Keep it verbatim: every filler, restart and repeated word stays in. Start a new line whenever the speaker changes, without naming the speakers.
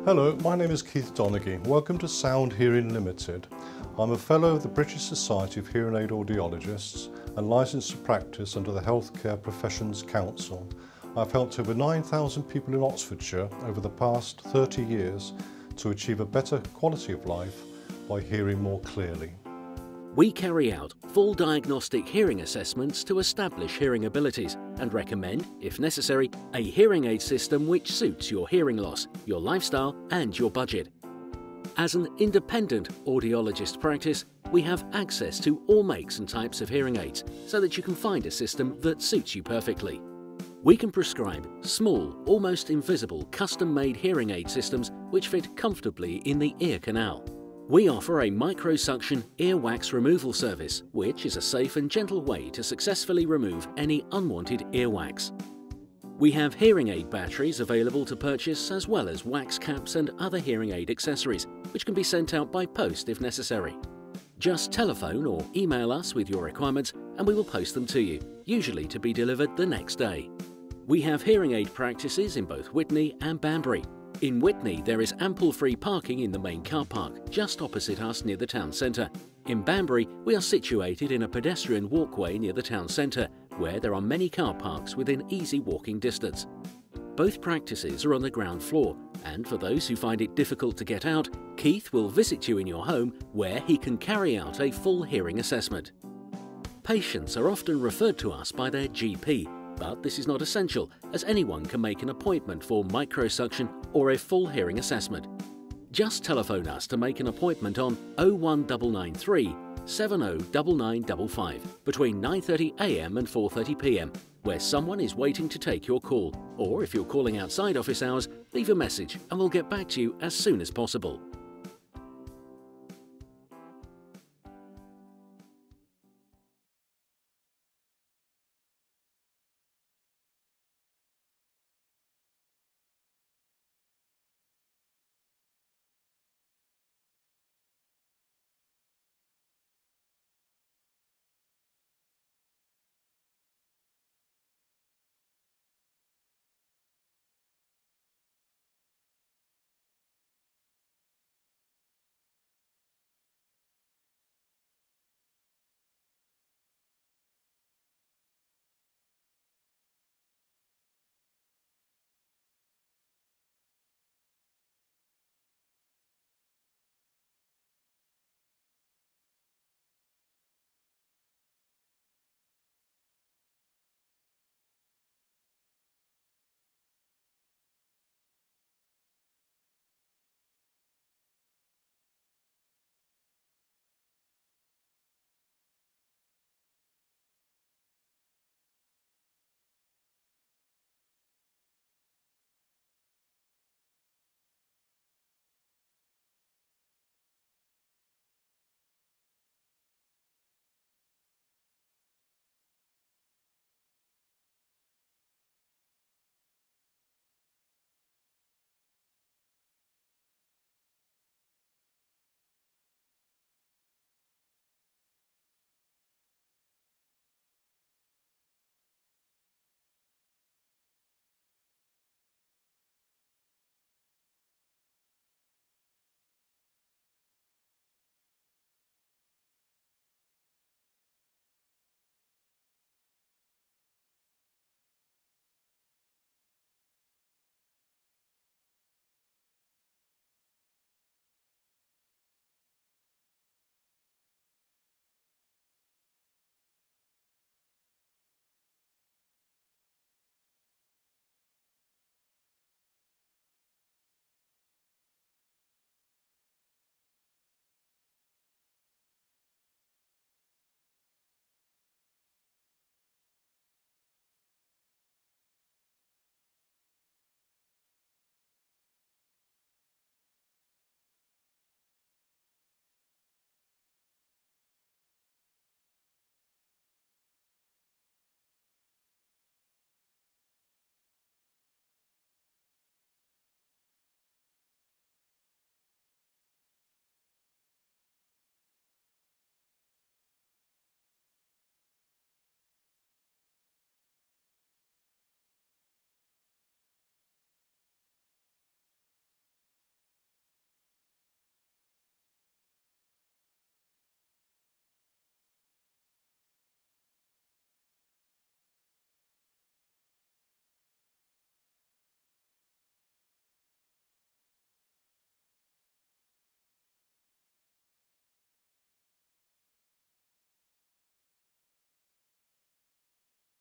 Hello, my name is Keith Donaghy. Welcome to Sound Hearing Limited. I'm a Fellow of the British Society of Hearing Aid Audiologists and licensed to practice under the Healthcare Professions Council. I've helped over nine thousand people in Oxfordshire over the past thirty years to achieve a better quality of life by hearing more clearly.
We carry out full diagnostic hearing assessments to establish hearing abilities and recommend, if necessary, a hearing aid system which suits your hearing loss, your lifestyle and your budget. As an independent audiologist practice, we have access to all makes and types of hearing aids so that you can find a system that suits you perfectly. We can prescribe small, almost invisible, custom-made hearing aid systems which fit comfortably in the ear canal. We offer a microsuction earwax removal service, which is a safe and gentle way to successfully remove any unwanted earwax. We have hearing aid batteries available to purchase, as well as wax caps and other hearing aid accessories, which can be sent out by post if necessary. Just telephone or email us with your requirements and we will post them to you, usually to be delivered the next day. We have hearing aid practices in both Witney and Banbury. In Witney, there is ample free parking in the main car park, just opposite us near the town centre. In Banbury, we are situated in a pedestrian walkway near the town centre, where there are many car parks within easy walking distance. Both practices are on the ground floor, and for those who find it difficult to get out, Keith will visit you in your home, where he can carry out a full hearing assessment. Patients are often referred to us by their G P, but this is not essential, as anyone can make an appointment for microsuction or a full hearing assessment. Just telephone us to make an appointment on oh one nine nine three, seven oh nine nine five five between nine thirty a m and four thirty p m, where someone is waiting to take your call. Or if you're calling outside office hours, leave a message and we'll get back to you as soon as possible.